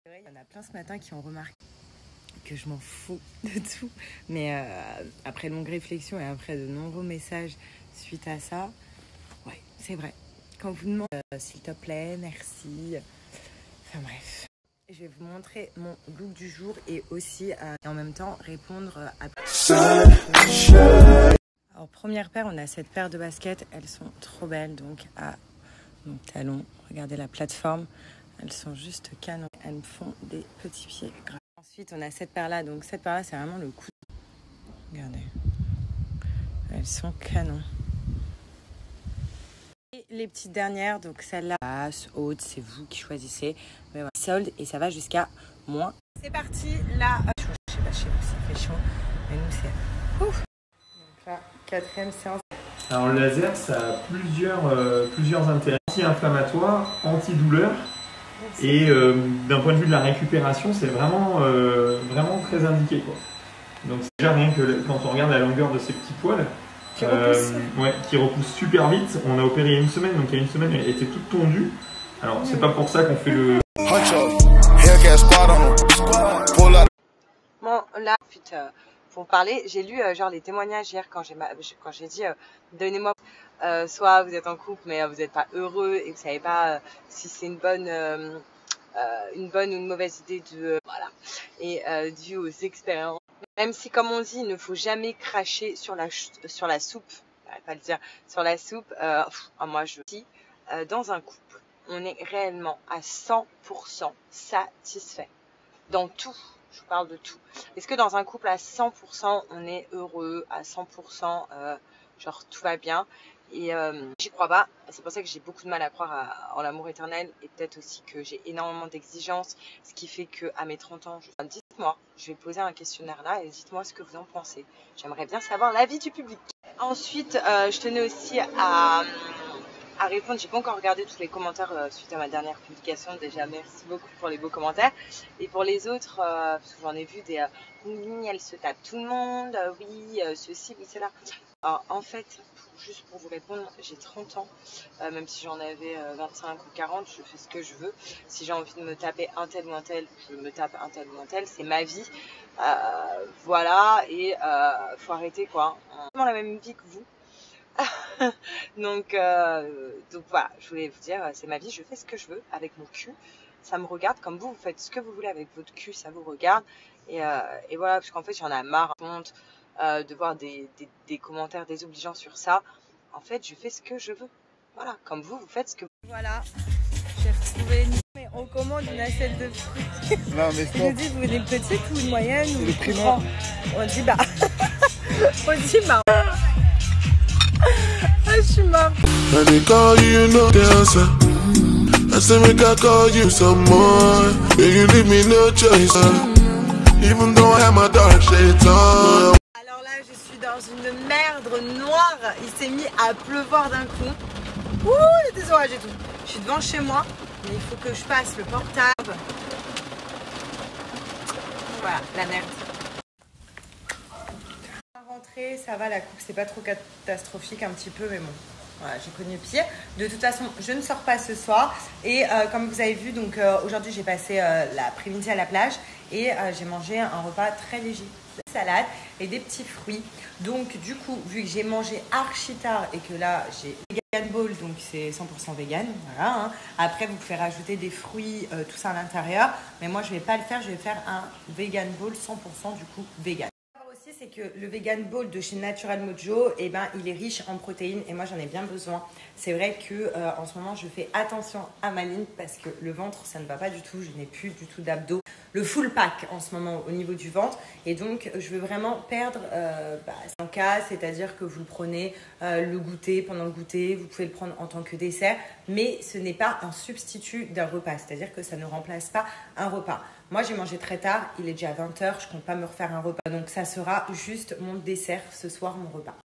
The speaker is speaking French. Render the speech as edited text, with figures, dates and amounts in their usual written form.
Il y en a plein ce matin qui ont remarqué que je m'en fous de tout. Mais après longue réflexion et après de nombreux messages suite à ça, ouais, c'est vrai. Quand vous demandez s'il te plaît, merci. Enfin bref. Je vais vous montrer mon look du jour et aussi et en même temps répondre à... Alors première paire, on a cette paire de baskets. Elles sont trop belles donc à mon talon. Regardez la plateforme. Elles sont juste canon. Elles me font des petits pieds gras. Ensuite, on a cette paire-là. Donc cette paire-là, c'est vraiment le coup. Regardez. Elles sont canon. Et les petites dernières, donc celle-là, basse, haute, c'est vous qui choisissez. Mais voilà, solde et ça va jusqu'à moins. C'est parti, là. Je sais pas chez vous, ça fait chaud. Mais nous, c'est... Ouf. Donc là, 4e séance. Alors le laser, ça a plusieurs intérêts. Anti-inflammatoire, antidouleur. Et d'un point de vue de la récupération, c'est vraiment très indiqué, quoi. Donc c'est déjà rien que quand on regarde la longueur de ces petits poils, qui repoussent super vite. On a opéré il y a une semaine, donc il y a une semaine, elle était toute tondue. Alors c'est pas pour ça qu'on fait le... Bon, là, ensuite, pour parler, j'ai lu genre les témoignages hier quand j'ai dit donnez-moi soit vous êtes en couple mais vous n'êtes pas heureux et vous savez pas si c'est une bonne ou une mauvaise idée de voilà et dû aux expériences. Même si comme on dit, il ne faut jamais cracher sur la soupe, pas le dire sur la soupe. Moi je dis dans un couple, on est réellement à 100% satisfait dans tout. Je vous parle de tout. Est-ce que dans un couple à 100%, on est heureux, à 100%, genre tout va bien? Et j'y crois pas. C'est pour ça que j'ai beaucoup de mal à croire en l'amour éternel et peut-être aussi que j'ai énormément d'exigences, ce qui fait que à mes 30 ans, dites-moi, je vais poser un questionnaire là et dites-moi ce que vous en pensez. J'aimerais bien savoir l'avis du public. Ensuite, je tenais aussi à répondre. J'ai pas encore regardé tous les commentaires suite à ma dernière publication. Déjà, merci beaucoup pour les beaux commentaires. Et pour les autres, parce que j'en ai vu des oui, elle se tape tout le monde, oui, ceci, oui, cela. Alors, en fait, juste pour vous répondre, j'ai 30 ans. Même si j'en avais 25 ou 40, je fais ce que je veux. Si j'ai envie de me taper un tel ou un tel, je me tape un tel ou un tel. C'est ma vie. Voilà. Et faut arrêter, quoi. On a la même vie que vous. donc voilà, je voulais vous dire, c'est ma vie, je fais ce que je veux avec mon cul, ça me regarde comme vous faites ce que vous voulez avec votre cul, ça vous regarde, et voilà, parce qu'en fait j'en ai marre de voir des commentaires désobligeants sur ça. En fait, je fais ce que je veux, voilà, comme vous faites ce que vous... Voilà, j'ai retrouvé une... Mais on commande une assiette de fruits. Non mais stop. Vous dites, vous voulez une petite ou une moyenne ou le une primaire. On dit bah... Je suis morte. And they call you, you know the answer. I say make I call you some more. And you leave me no choice. Even though I have my dark shades on. Alors là, je suis dans une merde noire. Il s'est mis à pleuvoir d'un coup. Ouh, il y a des orages et tout. Je suis devant chez moi, mais il faut que je passe le portable. Voilà, la merde. Rentrée, ça va, la coupe c'est pas trop catastrophique, un petit peu, mais bon. Voilà, j'ai connu pire. De toute façon, je ne sors pas ce soir. Et comme vous avez vu, donc aujourd'hui j'ai passé l'après-midi à la plage et j'ai mangé un repas très léger. Des salades et des petits fruits. Donc du coup, vu que j'ai mangé archi tard et que là j'ai vegan bowl, donc c'est 100% vegan. Voilà, hein. Après, vous pouvez rajouter des fruits, tout ça à l'intérieur. Mais moi, je vais pas le faire. Je vais faire un vegan bowl 100% du coup vegan. C'est que le vegan bowl de chez Natural Mojo, eh ben, il est riche en protéines et moi j'en ai bien besoin. C'est vrai que en ce moment je fais attention à ma ligne parce que le ventre ça ne va pas du tout, je n'ai plus du tout d'abdos. Le full pack en ce moment au niveau du ventre et donc je veux vraiment perdre en cas, c'est-à-dire que vous le prenez le goûter, pendant le goûter, vous pouvez le prendre en tant que dessert, mais ce n'est pas un substitut d'un repas, c'est-à-dire que ça ne remplace pas un repas. Moi, j'ai mangé très tard, il est déjà 20h, je ne compte pas me refaire un repas. Donc, ça sera juste mon dessert ce soir, mon repas.